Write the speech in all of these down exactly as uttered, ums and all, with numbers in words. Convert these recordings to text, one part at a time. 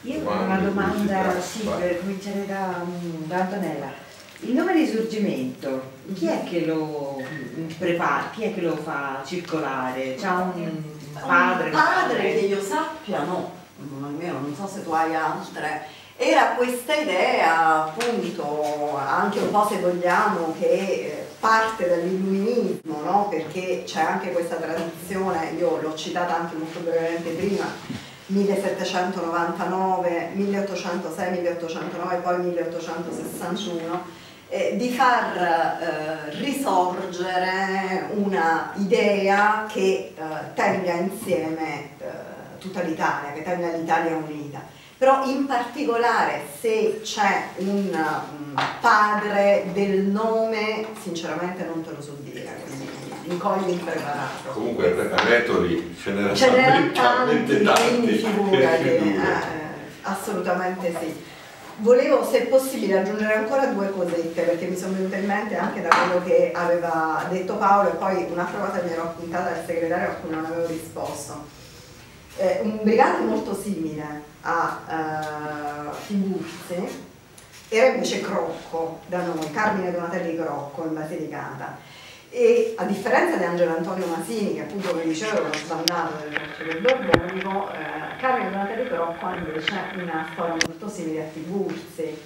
Io ho una domanda, sì, per cominciare da, da Antonella. Il nome Risorgimento, chi è che lo prepara, chi è che lo fa circolare? C'ha un padre? Un padre che io sappia, no, almeno non so se tu hai altre. Era questa idea, appunto, anche un po' se vogliamo, che parte dall'illuminismo, no? Perché c'è anche questa tradizione, io l'ho citata anche molto brevemente prima, millesettecentonovantanove, milleottocentosei, milleottocentonove, poi milleottocentosessantuno, eh, di far eh, risorgere una idea che eh, tenga insieme eh, tutta l'Italia, che tenga l'Italia unita. Però in particolare se c'è un um, padre del nome, sinceramente non te lo so dire, quindi mi cogli impreparato. Comunque retori ce n'erano tanti, quindi figurati, eh, assolutamente sì. Volevo, se possibile, aggiungere ancora due cosette, perché mi sono venute in mente anche da quello che aveva detto Paolo, e poi un'altra cosa mi ero appuntata al segretario a cui non avevo risposto. Eh, un brigante molto simile a uh, Tiburzi era invece Crocco da noi, Carmine Donatelli Crocco in Basilicata, e a differenza di Angelo Antonio Masini, che appunto come dicevo era uno sbandato del Roccio del Borbonico, eh, Carmine Donatelli Crocco ha invece una storia molto simile a Tiburzi.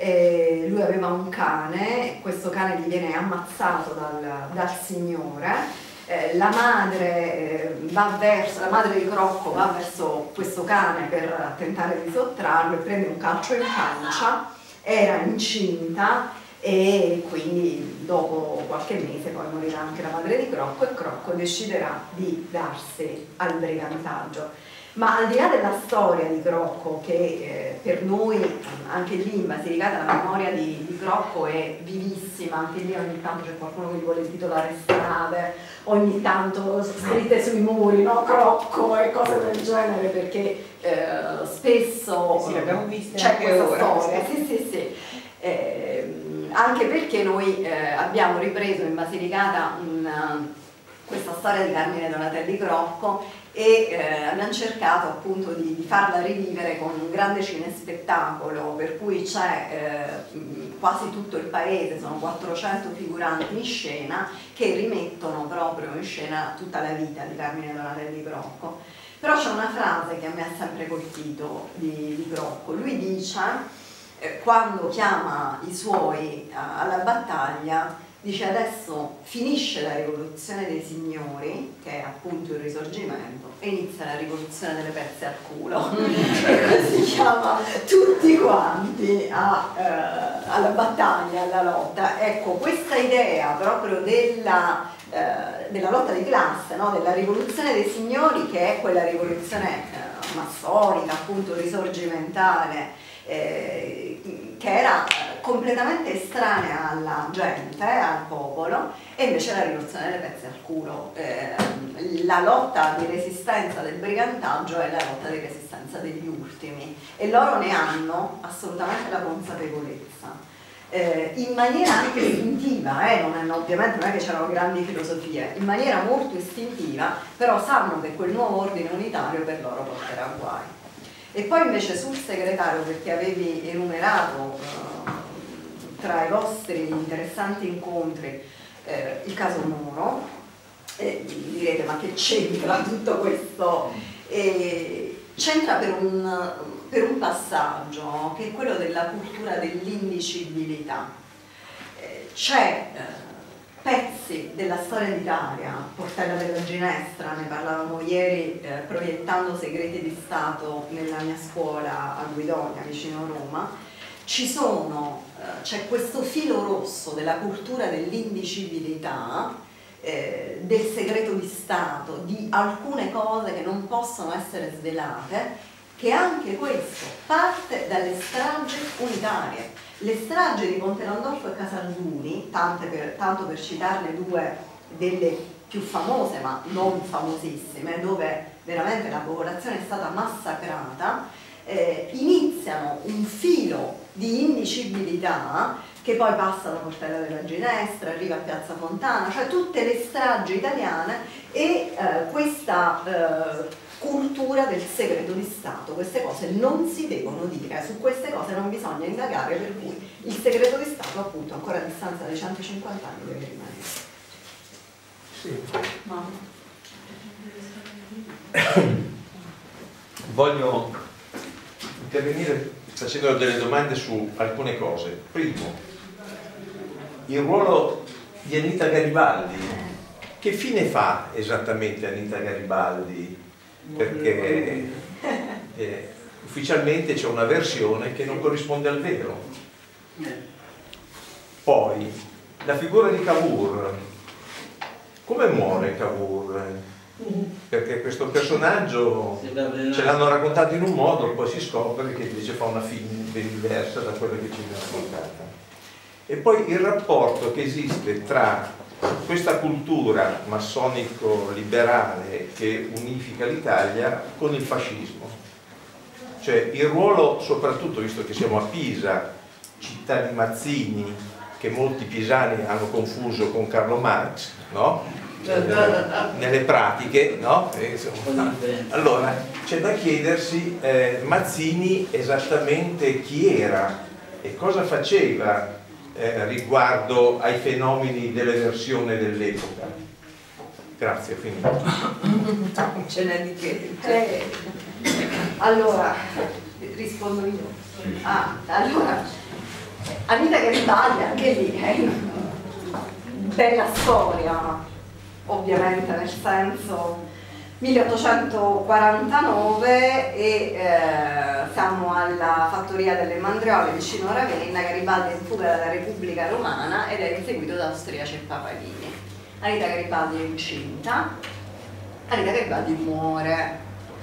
E lui aveva un cane, questo cane gli viene ammazzato dal, dal signore. Eh, la madre eh, va verso, la madre di Crocco va verso questo cane per tentare di sottrarlo e prende un calcio in pancia, era incinta e quindi dopo qualche mese poi morirà anche la madre di Crocco e Crocco deciderà di darsi al brigantaggio. Ma al di là della storia di Crocco, che eh, per noi anche lì in Basilicata la memoria di, di Crocco è vivissima, anche lì ogni tanto c'è qualcuno che gli vuole intitolare strade, ogni tanto scritte sui muri, no? Crocco e cose del genere, perché eh, spesso sì, abbiamo visto c'è anche questa ora. storia, sì sì sì. Eh, anche perché noi eh, abbiamo ripreso in Basilicata un, questa storia di Carmine Donatelli Crocco e eh, abbiamo cercato appunto di, di farla rivivere con un grande cinespettacolo, per cui c'è eh, quasi tutto il paese, sono quattrocento figuranti in scena che rimettono proprio in scena tutta la vita di Carmine Donatelli Crocco. Però c'è una frase che a me ha sempre colpito di, di Crocco, lui dice, eh, quando chiama i suoi eh, alla battaglia, dice adesso finisce la rivoluzione dei signori, che è appunto il risorgimento, e inizia la rivoluzione delle pezze al culo. E così chiama tutti quanti a, eh, alla battaglia, alla lotta. Ecco, questa idea proprio della, eh, della lotta di classe, no? Della rivoluzione dei signori, che è quella rivoluzione eh, massonica, appunto risorgimentale, Eh, che era completamente estranea alla gente, al popolo, e invece la rivoluzione delle pezze al culo. Eh, la lotta di resistenza del brigantaggio è la lotta di resistenza degli ultimi, e loro ne hanno assolutamente la consapevolezza. Eh, in maniera anche istintiva, eh, non è, ovviamente non è che c'erano grandi filosofie, in maniera molto istintiva, però sanno che quel nuovo ordine unitario per loro porterà guai. E poi invece sul segretario, perché avevi enumerato eh, tra i vostri interessanti incontri eh, il caso Moro, e direte ma che c'entra tutto questo? C'entra per un, per un passaggio che è quello della cultura dell'indicibilità. Eh, C'è eh, pezzi della storia d'Italia, Portella della Ginestra, ne parlavamo ieri eh, proiettando Segreti di Stato nella mia scuola a Guidonia, vicino Roma, ci sono, eh, c'è questo filo rosso della cultura dell'indicibilità, eh, del segreto di Stato, di alcune cose che non possono essere svelate, che anche questo parte dalle stragi unitarie. Le stragi di Ponte Landolfo e Casalduni, tante per, tanto per citarne due delle più famose ma non famosissime, dove veramente la popolazione è stata massacrata, eh, iniziano un filo di indicibilità che poi passa da Portella della Ginestra, arriva a Piazza Fontana, cioè tutte le stragi italiane, e eh, questa eh, cultura del segreto di Stato, queste cose non si devono dire, su queste cose non bisogna indagare, per cui il segreto di Stato appunto ancora a distanza di centocinquanta anni deve rimanere. Sì. Ma... Voglio intervenire facendo delle domande su alcune cose. Primo, il ruolo di Anita Garibaldi. Che fine fa esattamente Anita Garibaldi? Perché eh, ufficialmente c'è una versione che non corrisponde al vero. Poi, la figura di Cavour. Come muore Cavour? Perché questo personaggio ce l'hanno raccontato in un modo, poi si scopre che invece fa una fine ben diversa da quella che ci viene raccontata. E poi il rapporto che esiste tra questa cultura massonico-liberale che unifica l'Italia con il fascismo. Cioè il ruolo, soprattutto visto che siamo a Pisa, città di Mazzini, che molti pisani hanno confuso con Carlo Marx, no? Nelle pratiche, no? Allora c'è da chiedersi eh, Mazzini esattamente chi era e cosa faceva eh, riguardo ai fenomeni dell'eversione dell'epoca. Grazie, ho finito. Ce n'è di che. Eh, allora, rispondo io. Ah, allora, Anita Garibaldi, anche lì, eh, bella storia. Ovviamente nel senso milleottocentoquarantanove e eh, siamo alla fattoria delle Mandriole vicino Ravenna. Garibaldi è in fuga dalla Repubblica Romana ed è inseguito da austriaci e papalini. Anita Garibaldi è incinta, Anita Garibaldi muore,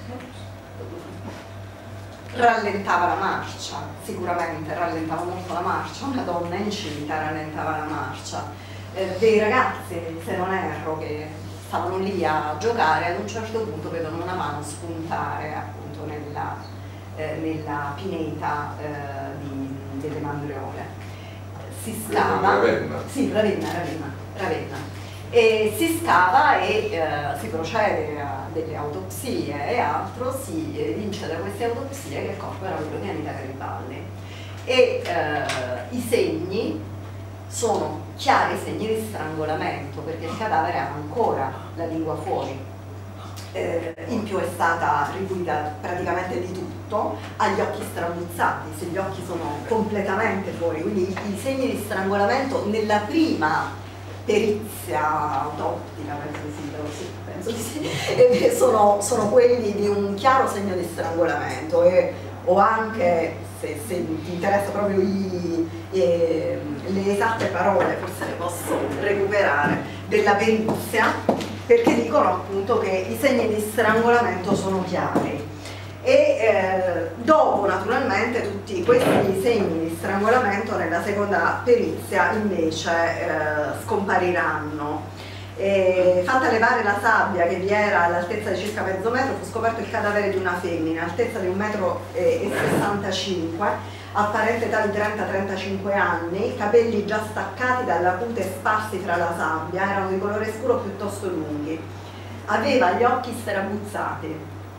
rallentava la marcia, sicuramente rallentava molto la marcia, una donna incinta rallentava la marcia. Eh, dei ragazzi, se non erro, che stavano lì a giocare, ad un certo punto vedono una mano spuntare appunto nella, eh, nella pineta eh, di, delle Mandriole. Si scava, Ravenna. sì, Ravenna, Ravenna, Ravenna. E si scava e eh, si procede a delle autopsie e altro, si evince da queste autopsie che il corpo era quello di Anita Garibaldi. E eh, i segni sono chiari segni di strangolamento, perché il cadavere ha ancora la lingua fuori, eh, in più è stata ripulita praticamente di tutto, ha gli occhi strabuzzati, se gli occhi sono completamente fuori, quindi i, i segni di strangolamento nella prima perizia autoptica, penso di sì, sì, penso di sì, e sono, sono quelli di un chiaro segno di strangolamento, e o anche, se, se ti interessa proprio i, eh, le esatte parole, forse le posso recuperare, della perizia, perché dicono appunto che i segni di strangolamento sono chiari. E eh, dopo naturalmente tutti questi segni di strangolamento nella seconda perizia invece eh, scompariranno. E, fatta levare la sabbia che vi era all'altezza di circa mezzo metro, fu scoperto il cadavere di una femmina all'altezza di un metro e sessantacinque, apparente età di trenta trentacinque anni, capelli già staccati dalla cute sparsi fra la sabbia, erano di colore scuro piuttosto lunghi, aveva gli occhi strabuzzati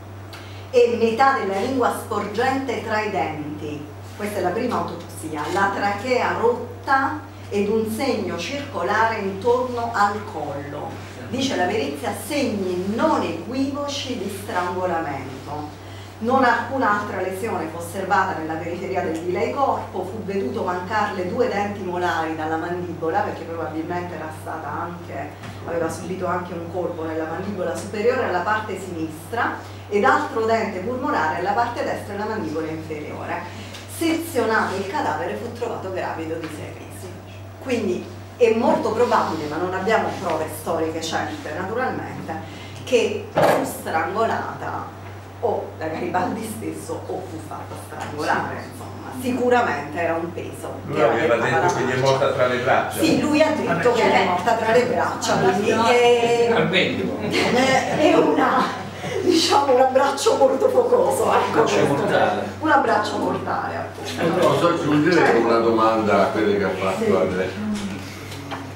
e metà della lingua sporgente tra i denti. Questa è la prima autopsia. La trachea rotta ed un segno circolare intorno al collo. Dice la perizia, segni non equivoci di strangolamento. Non alcun'altra lesione fu osservata nella periferia del di lei corpo, fu veduto mancarle due denti molari dalla mandibola, perché probabilmente era stata anche, aveva subito anche un colpo nella mandibola superiore alla parte sinistra, ed altro dente pulmonare alla parte destra della mandibola inferiore. Sezionato il cadavere fu trovato gravido di sei mesi. Quindi è molto probabile, ma non abbiamo prove storiche certe naturalmente, che fu strangolata o da Garibaldi stesso o fu fatta strangolare, insomma, sicuramente era un peso. Lui aveva detto che gli è morta tra le braccia. Sì, lui ha detto che gli è morta tra le braccia, quindi è, è una, diciamo, un abbraccio molto focoso, ecco, un abbraccio mortale, appunto. Posso aggiungere una domanda a quelle che ha fatto sì. adesso?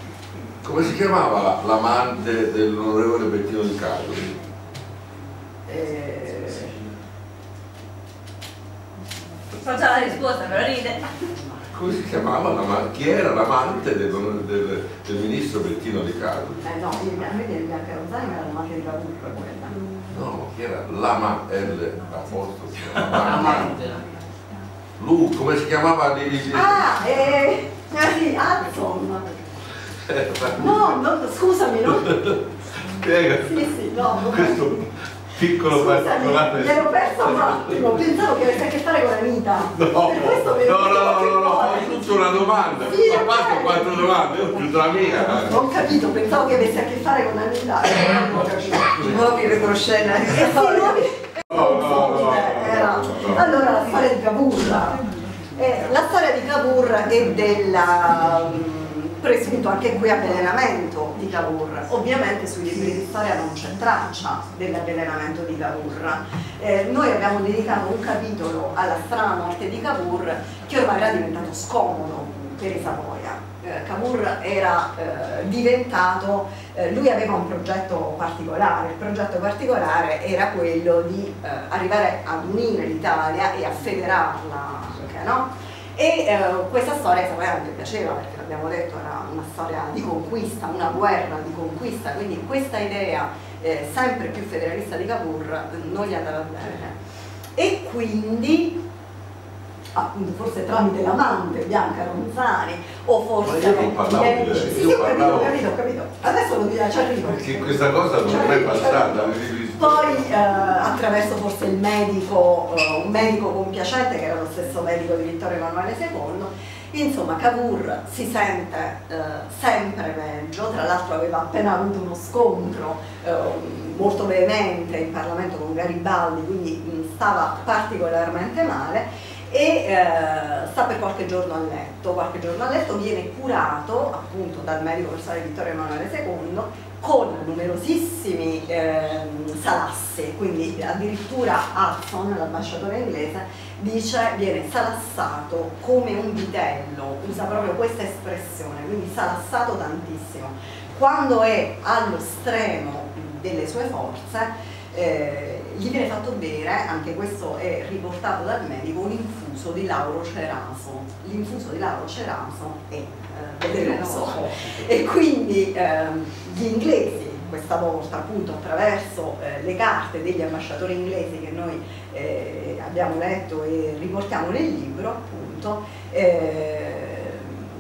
Come si chiamava l'amante dell'onorevole Bettino Di Carlo? Eh... So già la risposta, però ride. Come si chiamava? La, chi era l'amante del, del, del ministro Bettino Di Carlo? Eh no, io, a me viene Bianca Ronzani, ma era l'amante di Cavour quella. No, chi era? Lama L apostolo. Lui, come si chiamava lì? Ah, eh, sì, Hudson. No, no, scusami, no? Spiega. Sì, sì, no, no. Questo piccolo particolare. Mi ero perso un attimo, pensavo che avesse a che fare con Anita. No, per questo mi no, no, no, no, no, ho tutta una domanda. Sì, Ho fatto quattro domande, ho più della mia. Ho capito, pensavo che avesse a che fare con Anita. I nuovi retroscena. Eh sì, nuovi. No, no, no, Era. Allora la storia di Cavour. Eh, la storia di Cavour e del um, presunto anche qui avvelenamento di Cavour. Ovviamente sui libri di storia non c'è traccia dell'avvelenamento di Cavour. Eh, noi abbiamo dedicato un capitolo alla strana morte di Cavour che ormai era diventato scomodo per i Savoia. Eh, Cavour era eh, diventato, eh, lui aveva un progetto particolare, il progetto particolare era quello di eh, arrivare ad unire l'Italia e a federarla, okay, no? E eh, questa storia a Savoia non gli piaceva perché l'abbiamo detto era una storia di conquista, una guerra di conquista, quindi questa idea eh, sempre più federalista di Cavour non gli andava bene e quindi appunto forse tramite l'amante Bianca Ronzani o forse io non parlavo di lei, sì, io sì, ho parlavo... capito, ho capito, ho capito. Adesso lo dirà, ci arrivo. Perché questa cosa non è mai passata. Poi eh, attraverso forse il medico, eh, un medico compiacente che era lo stesso medico di Vittorio Emanuele secondo, insomma Cavour si sente eh, sempre meglio, tra l'altro aveva appena avuto uno scontro eh, molto veemente in Parlamento con Garibaldi, quindi mh, stava particolarmente male e eh, sta per qualche giorno a letto, qualche giorno a letto viene curato appunto dal medico personale di Vittorio Emanuele secondo con numerosissimi eh, salassi, quindi addirittura Hudson, l'ambasciatore inglese, dice viene salassato come un vitello, usa proprio questa espressione, quindi salassato tantissimo. Quando è allo stremo delle sue forze Eh, gli viene fatto bere, anche questo è riportato dal medico, un infuso di lauro ceraso. L'infuso di lauro ceraso è eh, velenoso e quindi eh, gli inglesi questa volta appunto attraverso eh, le carte degli ambasciatori inglesi che noi eh, abbiamo letto e riportiamo nel libro appunto eh,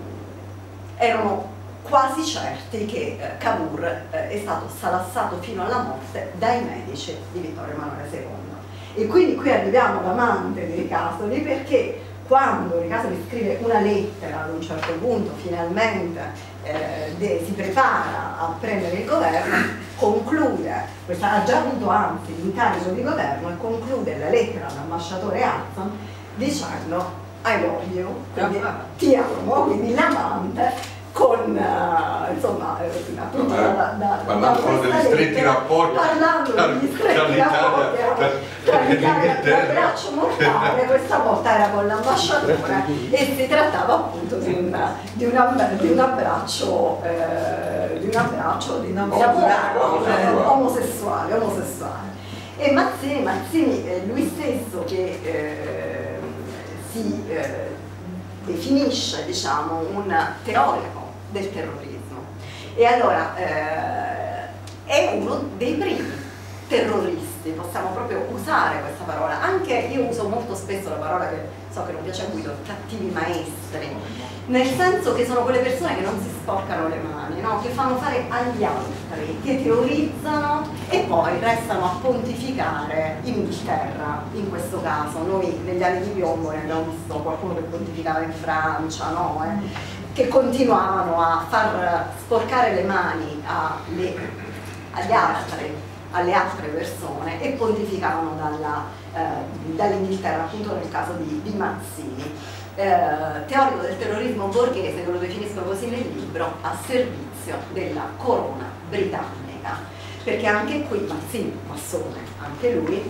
erano quasi certi che eh, Cavour eh, è stato salassato fino alla morte dai medici di Vittorio Emanuele secondo. E quindi qui arriviamo all'amante di Ricasoli perché quando Ricasoli scrive una lettera ad un certo punto, finalmente eh, de, si prepara a prendere il governo, conclude, questa, ha già avuto anzi l'incarico di governo e conclude la lettera all'ambasciatore Hudson dicendo I love you, quindi ti amo, quindi l'amante con uh, insomma eh, appunto no, da, da, parlando da degli stretti rapporti parlando degli stretti rapporti tra l'Italia e l'abbraccio mortale, questa volta era con l'ambasciatore e si trattava appunto di un, di un, di un abbraccio eh, di un abbraccio di, non di amore, omosessuale. eh, omosessuale omosessuale e Mazzini, Mazzini eh, lui stesso che eh, si eh, definisce diciamo un teorico del terrorismo e allora eh, è uno dei primi terroristi, possiamo proprio usare questa parola, anche io uso molto spesso la parola che so che non piace a Guido, cattivi maestri, nel senso che sono quelle persone che non si sporcano le mani, no? Che fanno fare agli altri, che teorizzano e poi restano a pontificare in Inghilterra, in questo caso. Noi negli anni di piombo ne abbiamo visto qualcuno che pontificava in Francia, no? Eh? Che continuavano a far sporcare le mani alle, agli altri, alle altre persone e pontificavano dalla, eh, dall'Inghilterra, appunto nel caso di, di Mazzini. Eh, teorico del terrorismo borghese, che lo definisco così nel libro, a servizio della corona britannica, perché anche qui Mazzini, massone, anche lui,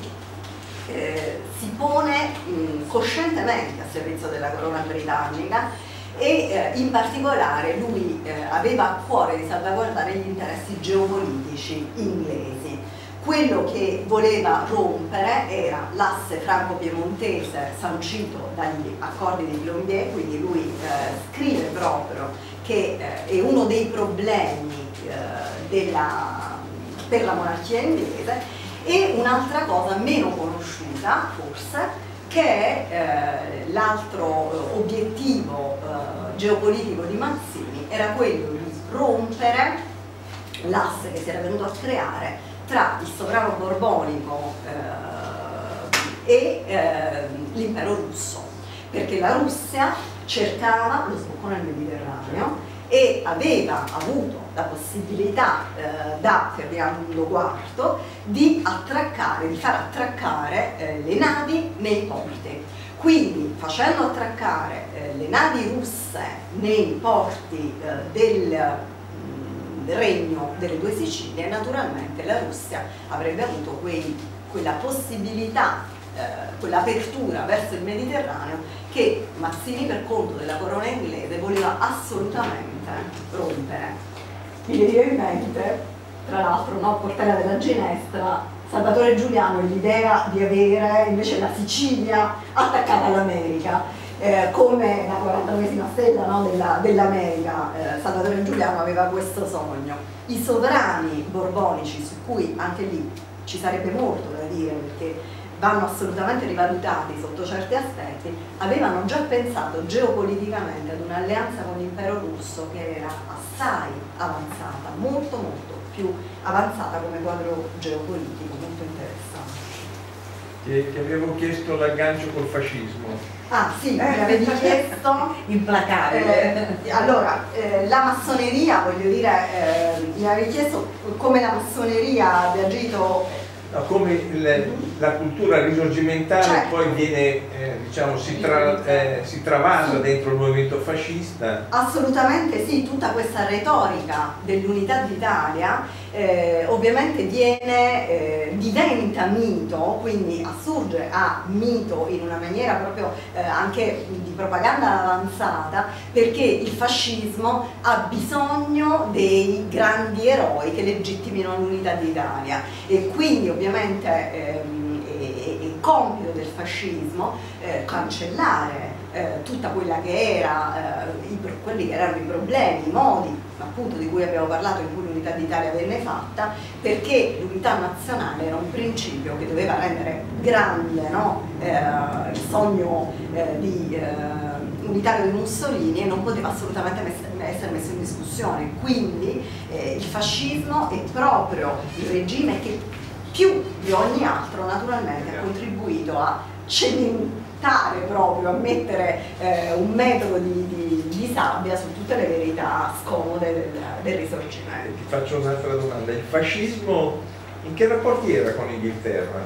eh, si pone mh, coscientemente a servizio della corona britannica e eh, in particolare lui eh, aveva a cuore di salvaguardare gli interessi geopolitici inglesi. quello che voleva rompere era l'asse franco-piemontese sancito dagli accordi di Plombier, quindi lui eh, scrive proprio che eh, è uno dei problemi eh, della, per la monarchia inglese. E un'altra cosa meno conosciuta forse, che è eh, l'altro obiettivo eh, geopolitico di Mazzini, era quello di rompere l'asse che si era venuto a creare tra il sovrano borbonico eh, e eh, l'impero russo, perché la Russia cercava lo sbocco nel Mediterraneo e aveva avuto la possibilità eh, da Ferdinando quarto di attraccare, di far attraccare eh, le navi nei porti. Quindi facendo attraccare eh, le navi russe nei porti eh, del regno delle due Sicilie, naturalmente la Russia avrebbe avuto quei, quella possibilità, eh, quell'apertura verso il Mediterraneo che Mazzini, per conto della corona inglese, voleva assolutamente rompere. Mi viene in mente, tra l'altro, no, Portella della Ginestra, Salvatore Giuliano, l'idea di avere invece la Sicilia attaccata all'America. Eh, come la quarantanovesima stella, no, dell'America, eh, Salvatore Giuliano aveva questo sogno. I sovrani borbonici, su cui anche lì ci sarebbe molto da dire perché vanno assolutamente rivalutati sotto certi aspetti, avevano già pensato geopoliticamente ad un'alleanza con l'impero russo che era assai avanzata, molto molto più avanzata come quadro geopolitico, molto interessante. Ti, ti avevo chiesto l'aggancio col fascismo. Ah sì, mi avevi chiesto implacabile. Eh, allora, eh, la massoneria, voglio dire, eh, mi avevi chiesto come la massoneria abbia agito. No, come il, la cultura risorgimentale, certo, poi viene, eh, diciamo, si, tra, eh, si travasa dentro il movimento fascista. Assolutamente sì, tutta questa retorica dell'unità d'Italia eh, ovviamente viene, eh, diventa mito, quindi assurge a mito in una maniera proprio eh, anche di propaganda avanzata, perché il fascismo ha bisogno dei grandi eroi che legittimino l'unità d'Italia e quindi ovviamente ehm, è, è compito del fascismo eh, cancellare eh, tutta quella che era eh, i, quelli che erano i problemi, i modi appunto di cui abbiamo parlato in cui l'unità d'Italia venne fatta, perché l'unità nazionale era un principio che doveva rendere grande, no? eh, il sogno eh, di, eh, unitario di Mussolini, e non poteva assolutamente essere messo in discussione. Quindi eh, il fascismo è proprio il regime che più di ogni altro naturalmente ha contribuito a cementare proprio, a mettere eh, un metro di, di, di sabbia su tutte le verità scomode del, del risorgimento. Ti faccio un'altra domanda: il fascismo in che rapporti era con l'Inghilterra?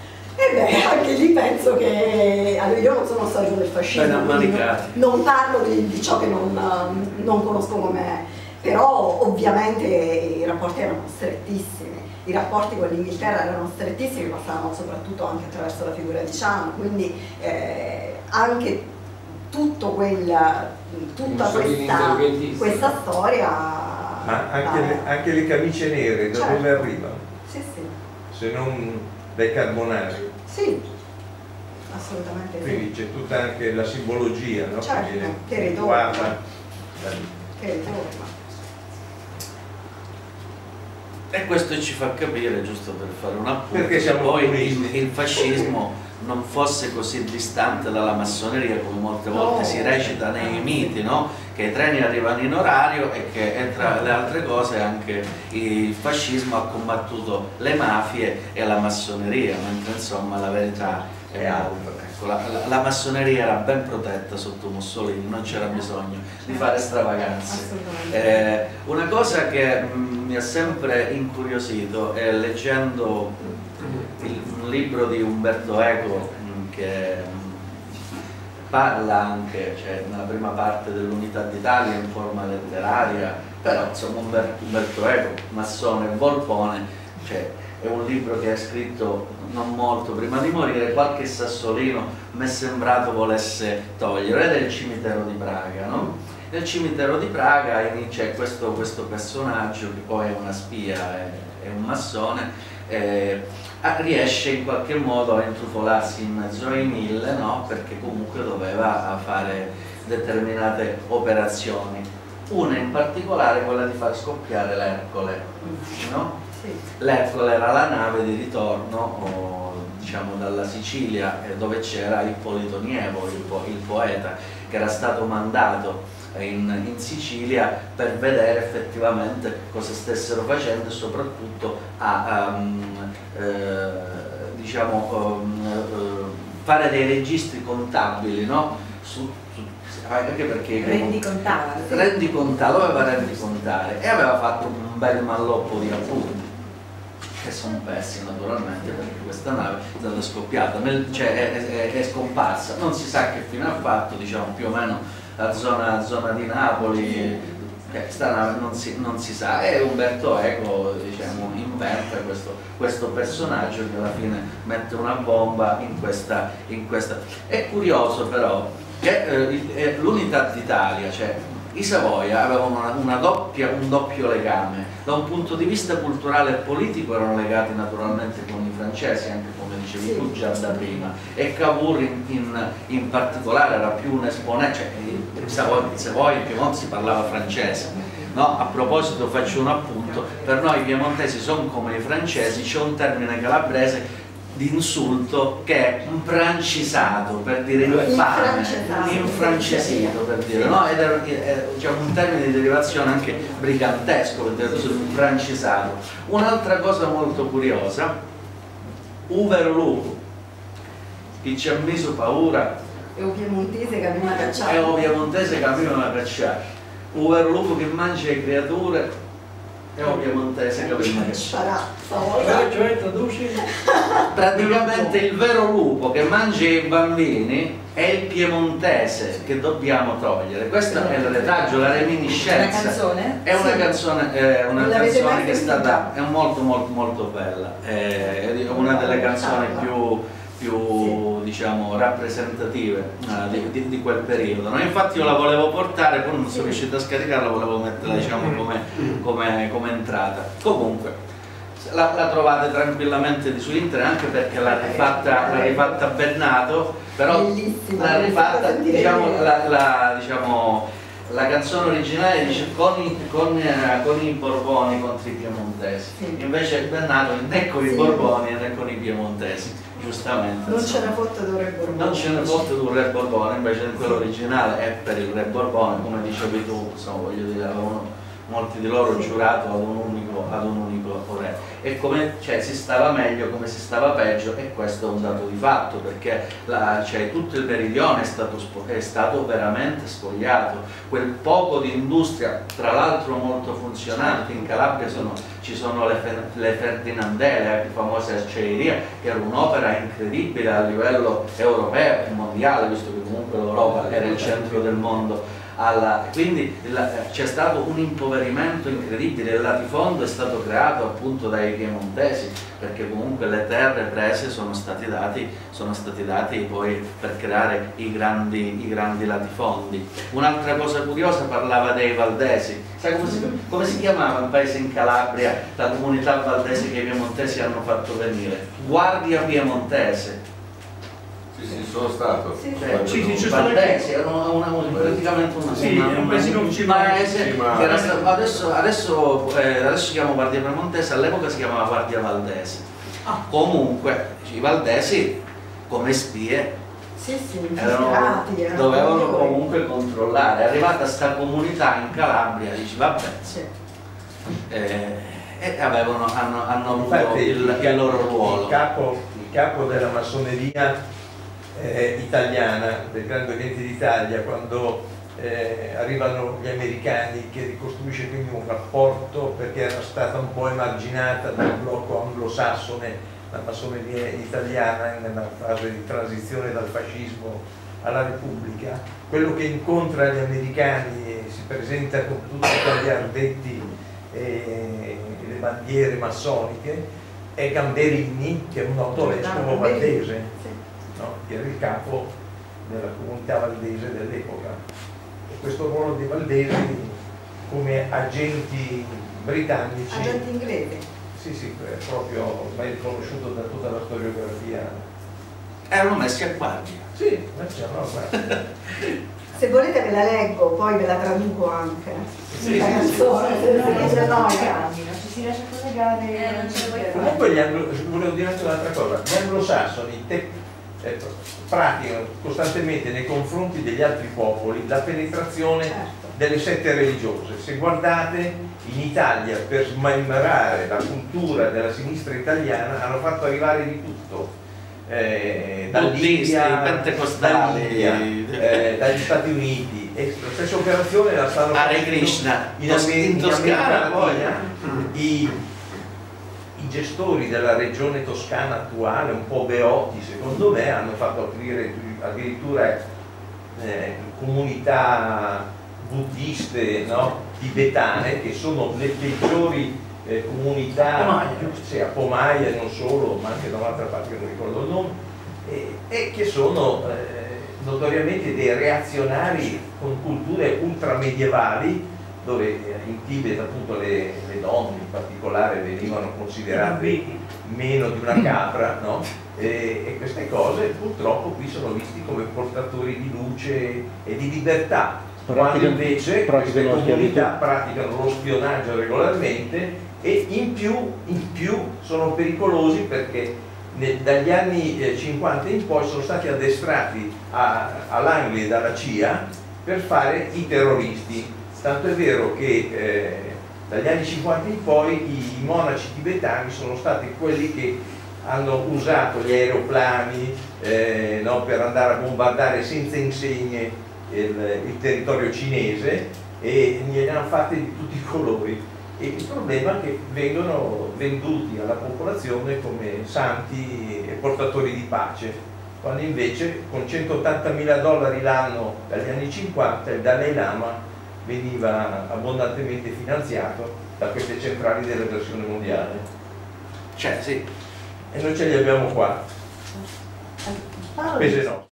E beh, anche lì penso che, allora, io non sono storico del fascismo, non, non parlo di, di ciò che non, non conosco come, però ovviamente i rapporti erano strettissimi. I rapporti con l'Inghilterra erano strettissimi, passavano soprattutto anche attraverso la figura di Ciano, quindi eh, anche tutto quel, tutta questa, questa storia. Ma anche le, anche le camicie nere, da certo, dove arrivano? Sì, sì. Se non dai Carbonari? Sì, assolutamente sì. Quindi c'è tutta anche la simbologia, no? Certo, che viene che ritorna. Che ritorna. E questo ci fa capire, giusto per fare un appunto, perché siamo poi comunisti. il, il fascismo non fosse così distante dalla massoneria come molte volte no, si recita nei miti, no? Che i treni arrivano in orario e che e tra le altre cose anche il fascismo ha combattuto le mafie e la massoneria, mentre insomma la verità è altra. Ecco, la, la, la massoneria era ben protetta sotto Mussolini, non c'era bisogno di fare stravaganze. Eh, una cosa che mh, mi ha sempre incuriosito è leggendo il, un libro di Umberto Eco mh, che mh, parla anche, cioè, nella prima parte dell'Unità d'Italia in forma letteraria, però insomma Umberto, Umberto Eco, massone e volpone, cioè, è un libro che ha scritto non molto prima di morire, qualche sassolino mi è sembrato volesse togliere, ed è il cimitero di Praga, no? Nel cimitero di Praga c'è questo, questo personaggio che poi è una spia, è, è un massone, eh, riesce in qualche modo a intrufolarsi in mezzo ai mille, no? Perché comunque doveva fare determinate operazioni. Una in particolare quella di far scoppiare l'Ercole, no? Sì. L'Ercole era la nave di ritorno, o, diciamo, dalla Sicilia, dove c'era Ippolito Nievo, il, po il poeta, che era stato mandato in, in Sicilia per vedere effettivamente cosa stessero facendo e soprattutto a um, eh, diciamo, um, uh, fare dei registri contabili, no? Su, su, anche perché rendicontare, sì. rendicontare, doveva rendicontare, e aveva fatto un bel malloppo di appunti che sono persi naturalmente, perché questa nave è stata scoppiata, nel, cioè è, è, è scomparsa, non si sa che fine ha fatto, diciamo più o meno la zona, zona di Napoli, questa nave non si, non si sa, e Umberto Eco, diciamo, inventa questo, questo personaggio che alla fine mette una bomba in questa, in questa. È curioso però che eh, l'unità d'Italia, cioè i Savoia avevano una, una doppia, un doppio legame. Da un punto di vista culturale e politico erano legati naturalmente con i francesi, anche come dicevi sì. tu già da prima, e Cavour in, in, in particolare era più un esponente, cioè in Savoia, in Piemonte si parlava francese. No? A proposito faccio un appunto, per noi i piemontesi sono come i francesi, c'è un termine calabrese di insulto che è un francisato, per dire il pane, infrancesito, per dire, no? Ed è, è, è un termine di derivazione anche brigantesco, per dire così, un francisato. Un'altra cosa molto curiosa, Uverlupo, chi ci ha messo paura è un piemontese che aveva cacciato, è un piemontese che aveva cacciato, Uverlupo che mangia le creature è un piemontese che aveva cacciato. Cioè traduci? Praticamente il vero lupo che mangia i bambini è il piemontese che dobbiamo togliere. Questo è il retaggio, la reminiscenza. Una canzone? È una sì. canzone, è una canzone che è stata, è molto molto molto bella, è una delle canzoni più più sì. diciamo rappresentative uh, di, di, di quel periodo, no? Infatti io la volevo portare, poi non sono riuscito a scaricarla, volevo metterla diciamo come, come, come entrata. Comunque la, la trovate tranquillamente su internet, anche perché l'ha rifatta, l'ha rifatta Bennato, però l'ha rifatta, diciamo, la, la, diciamo la canzone originale dice con i, con, eh, con i Borboni contro i piemontesi, sì. invece Bennato né con i sì. Borboni né con i piemontesi, giustamente. Non ce ne fotte di un re Borbone. Non ce ne fotte di un re Borbone, invece quello originale è per il re Borbone, come dicevi tu, insomma, voglio dire, avevano molti di loro giurato ad un unico, ad un unico re, e come, cioè, si stava meglio come si stava peggio, e questo è un dato di fatto, perché la, cioè, tutto il meridione è stato, è stato veramente spogliato. Quel poco di industria, tra l'altro molto funzionante, in Calabria sono, ci sono le, le Ferdinandele, le famose acciaierie, che era un'opera incredibile a livello europeo e mondiale, visto che comunque l'Europa era il centro del mondo. Alla, quindi c'è stato un impoverimento incredibile, il latifondo è stato creato appunto dai piemontesi, perché comunque le terre prese sono stati dati, sono stati dati poi per creare i grandi, i grandi latifondi. Un'altra cosa curiosa, parlava dei valdesi. Sai come si, come si chiamava un paese in Calabria, la comunità valdese che i piemontesi hanno fatto venire? Guardia Piemontese. Sì, sì, sono stato. Sì, sì, sì, Valdesi, era una, una, una, praticamente una, sì, una, una, un paesino un paese che era stato, adesso, adesso, eh, adesso si chiama Guardia Piemontese, all'epoca si chiamava Guardia Valdese. Ah. Comunque i valdesi come spie sì, sì, erano, dovevano comunque controllare. È arrivata sta comunità in Calabria, dici vabbè, sì. eh, e avevano, hanno, hanno avuto Infatti, il, il loro ruolo. Il capo, il capo della massoneria Eh, italiana, del Grande Oriente d'Italia, quando eh, arrivano gli americani, che ricostruisce quindi un rapporto, perché era stata un po' emarginata dal blocco anglosassone, la massoneria italiana, nella fase di transizione dal fascismo alla Repubblica. Quello che incontra gli americani e si presenta con tutti gli ardetti e le bandiere massoniche è Gamberini, che è un autovescovo valdese, no? Che era il capo della comunità valdese dell'epoca. questo ruolo dei valdesi come agenti britannici. Agenti inglesi? Sì, sì, è proprio ormai riconosciuto da tutta la storiografia. Erano messi a guardia. Sì, ma c'è una guardia. Se volete ve la leggo, poi ve la traduco anche. Sì, la sì, canzone, sì, se sì, si sì, annoia. non ci si riesce a collegare. Eh, non ce lo puoi fare. Comunque gli anglo, volevo dire anche un'altra cosa, gli anglosassoni te, eh, praticano costantemente nei confronti degli altri popoli la penetrazione Certo. delle sette religiose. Se guardate in Italia, per smembrare la cultura della sinistra italiana, hanno fatto arrivare di tutto. Eh, Buddisti, pentecostali, dall'India, eh, dagli Stati Uniti, e la stessa operazione la stanno Hare facendo Krishna, in, Amer- in in Toscana, America Latina. I, i gestori della regione toscana attuale, un po' beoti secondo me, hanno fatto aprire addirittura eh, comunità buddiste, no? Tibetane, che sono le peggiori Eh, comunità sì, a Pomaia e non solo, ma anche da un'altra parte che non ricordo il nome, e, e che sono eh, notoriamente dei reazionari con culture ultramedievali, dove eh, in Tibet appunto le, le donne in particolare venivano considerate meno di una capra, no? E, e queste cose purtroppo qui sono visti come portatori di luce e di libertà, quando invece queste comunità praticano lo spionaggio regolarmente e in più, in più sono pericolosi perché nel, dagli anni eh, cinquanta in poi sono stati addestrati all'Anglia dalla C I A per fare i terroristi, tanto è vero che eh, dagli anni cinquanta in poi i, i monaci tibetani sono stati quelli che hanno usato gli aeroplani eh, no, per andare a bombardare senza insegne il, il territorio cinese, e ne hanno fatte di tutti i colori. E il problema è che vengono venduti alla popolazione come santi e portatori di pace, quando invece con centottantamila dollari l'anno dagli anni cinquanta il Dalai Lama veniva abbondantemente finanziato da queste centrali dell'eversione mondiale. Cioè, sì. E noi ce li abbiamo qua, spese no.